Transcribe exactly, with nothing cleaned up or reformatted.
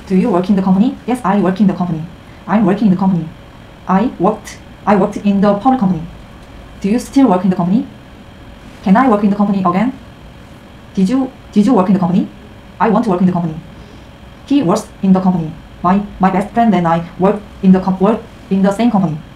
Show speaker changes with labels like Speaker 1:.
Speaker 1: Do you work in the company? Yes, I work in the company. I'm working in the company. I worked I worked in the public company. Do you still work in the company? Can I work in the company again? Did you Did you work in the company? I want to work in the company. He works in the company. My my best friend and I work in the work in the same company.